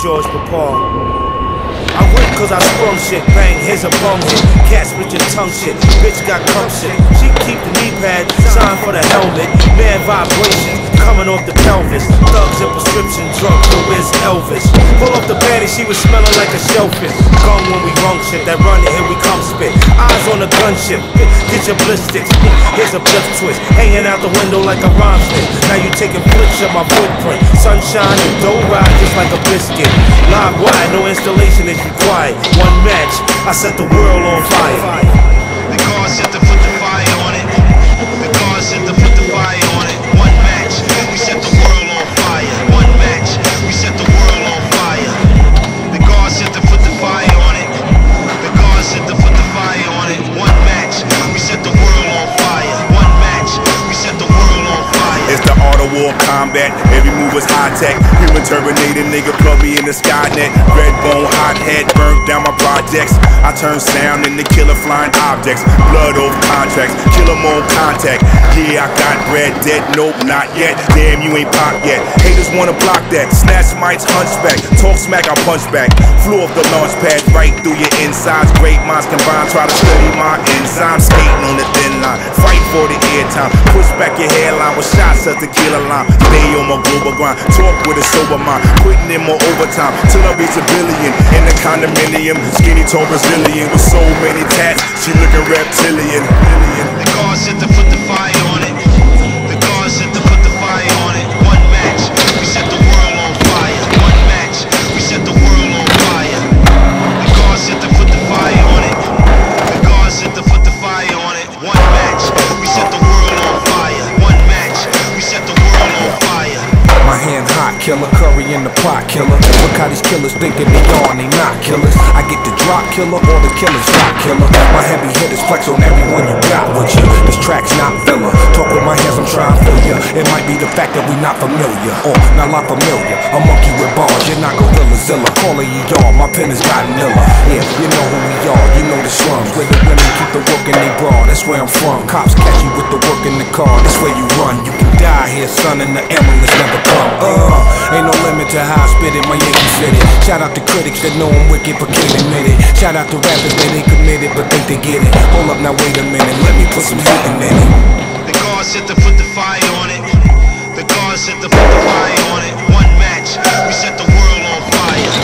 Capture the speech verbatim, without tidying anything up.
George Papa. I whip cause I sprung shit, bang, here's a bum hit. Cat split your tongue shit, bitch got cum shit. She keep the knee pad, sign for the helmet. Mad vibration, coming off the pelvis. Thugs and prescription drug, who is Elvis? Pull off the panty, she was smelling like a shellfish. Gun when we run shit, that run it, here we come spit. Eyes on the gunship, get your bliss sticks. Here's a bliff twist, hanging out the window like a rhyme stick. Now you taking flicks of my footprint. Sunshine and dough ride just like a biscuit. Live wide, no installation is required. One match, I set the world on fire. The car set to put the fire on it. The car set to put the fire on it. One match, we set the world on fire. One match, we set the world on fire. The car set to put the fire on it. The car set to put the fire on it. One match, we set the world on fire. One match, we set the world on fire. It's the art of war combat. Every move is high tech. Human Terminator, nigga, plug me in the Skynet. Red bone, hot head, burnt down my projects. I turn sound into killer flying objects. Blood over contracts, kill 'em on contact. Yeah, I got bread, dead, nope, not yet. Damn, you ain't pop yet. Haters wanna block that. Snatch mites, hunchback. Talk smack, I punch back. Flew off the launch pad, right through your insides. Great minds combined, try to study my enzymes. Skating on the thin line, fight for the airtime. Push back your hairline with shots of tequila line. Stay on my global grind, talk with a sober mind. Putting in more overtime, till I reach a billion. In the condominium, skinny tall Brazilian with so many tats, she looking reptilian. The car set to put the fire on it. The car set to put the fire on it. One match, we set the world on fire. One match, we set the world on fire. The car set to put the fire on it. The car set to put the fire on it. One match, we set the world on fire. One match, we set the world on fire. My hand hot, killer, curry in the pot, killer. Look how these killers thinking they on, they not killers. I get the drop killer or the killer's shot killer. My heavy hitters flex on everyone you got with you. This track's not filler. Talk with my hands, I'm trying to feel ya. It might be the fact that we not familiar, or not lot familiar. A monkey with bars, you're not Gorilla Zilla. Calling you y'all, my pen has gotten iller. Yeah, you know who we are, you know the slums. Where the women keep the work in they bra, that's where I'm from. Cops catch you with the work in the car, that's where you run. You can die here, son, and the ambulance never come. Uh, ain't no limit to how I spit it, my Yankee fitted. Shout out to critics that know I'm wicked but can't admit it. Shout out to rappers that ain't committed but think they get it. Hold up, now wait a minute, let me put some heat in it. The car set to put the fire on it. The car set to put the fire on it. One match, we set the world on fire.